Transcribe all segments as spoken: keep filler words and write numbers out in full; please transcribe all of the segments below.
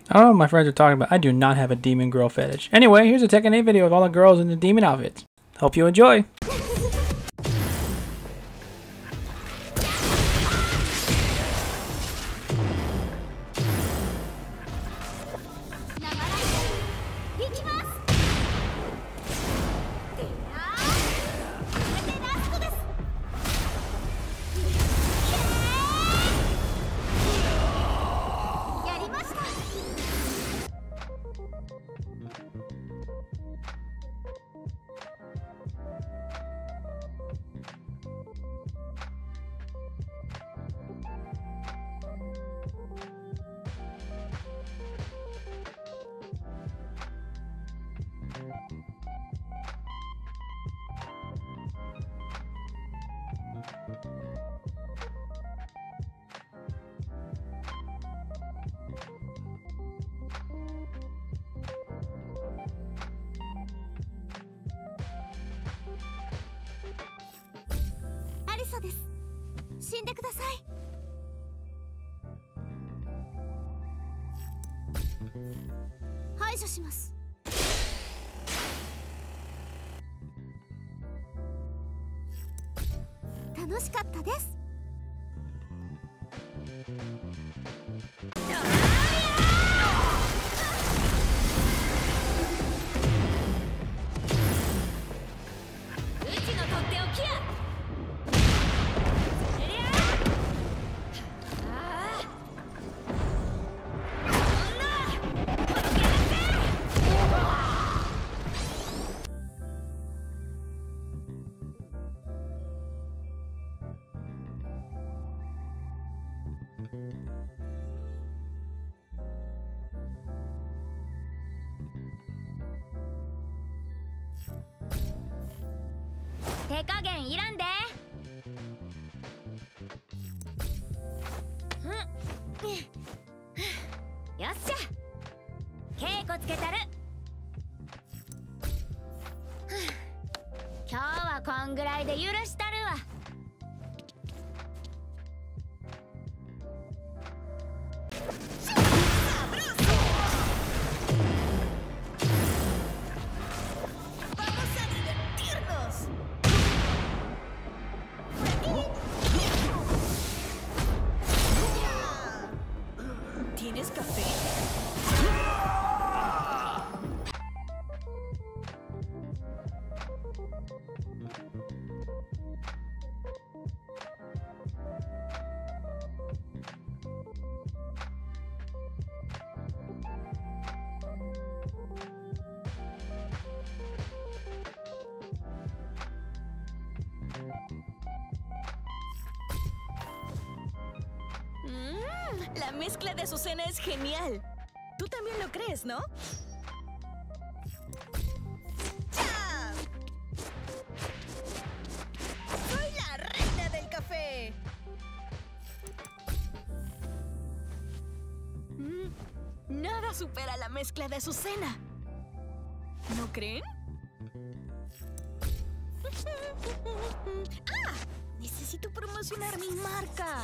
I don't know what my friends are talking about. I do not have a demon girl fetish. Anyway, here's a Tekken eight video of all the girls in the demon outfits. Hope you enjoy. です。死んでください。排除します。楽しかったです。手加減いらんで。よっしゃ、稽古つけたる。今日はこんぐらいで許したるわ。 La mezcla de su cena es genial. Tú también lo crees, ¿no? ¡Chao! ¡Soy la reina del café! Mm, nada supera la mezcla de su cena. ¿No creen? ¡Ah! Necesito promocionar mi marca.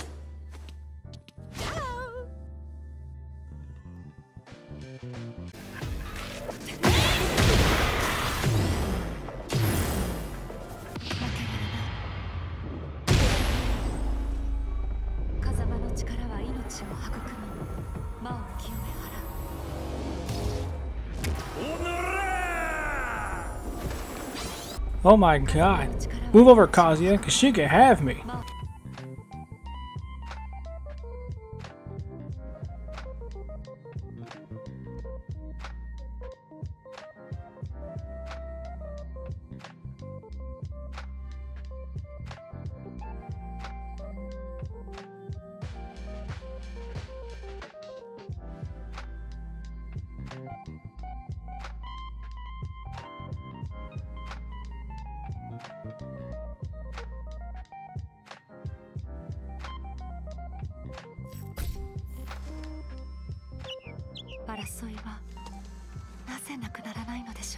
Oh my god. Move over, Kazuya, cause she can have me. 争いはなぜなくならないのでしょ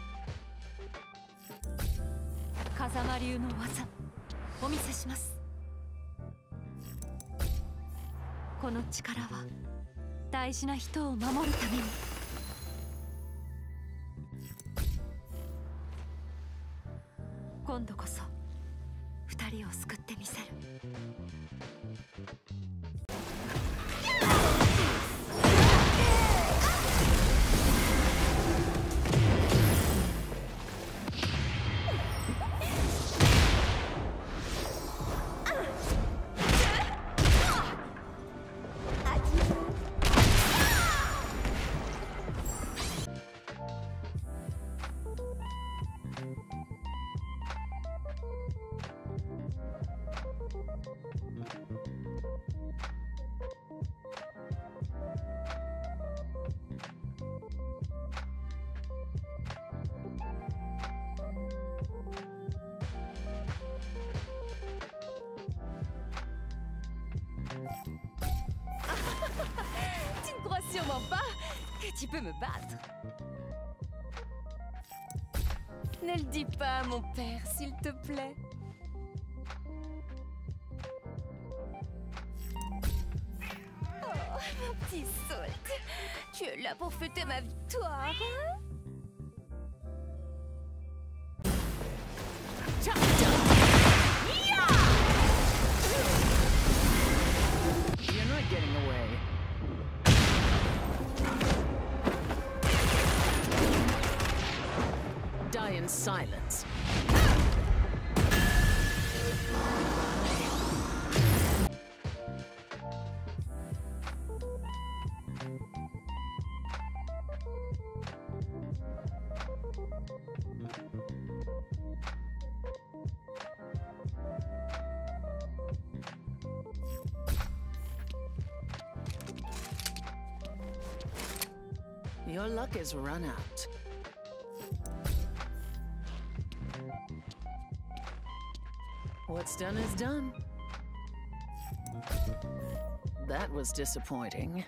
う。風間流の技お見せします。この力は大事な人を守るために。今度こそ二人を救ってみせる。 Tu ne crois sûrement pas que tu peux me battre. Ne le dis pas à mon père, s'il te plaît. Oh, mon petit Salt, tu es là pour fêter ma victoire, hein? You're not getting away. Die in silence. Your luck has run out. What's done is done. That was disappointing.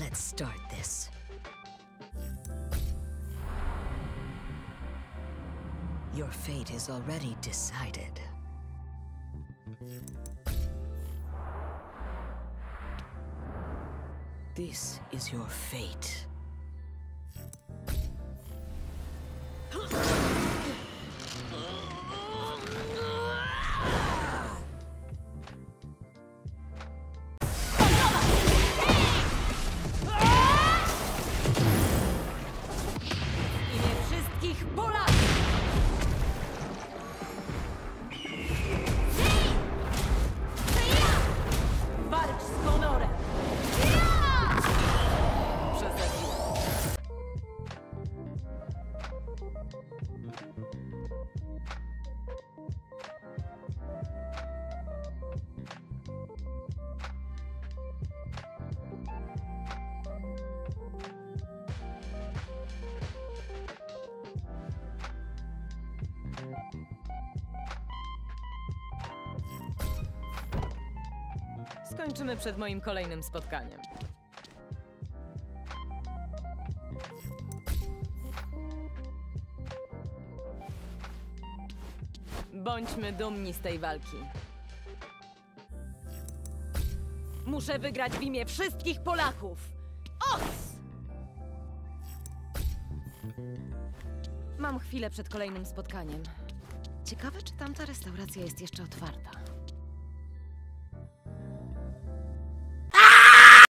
Let's start this. Your fate is already decided. This is your fate. Skończymy przed moim kolejnym spotkaniem. Bądźmy dumni z tej walki. Muszę wygrać w imię wszystkich Polaków! Os! Mam chwilę przed kolejnym spotkaniem. Ciekawe, czy tamta restauracja jest jeszcze otwarta.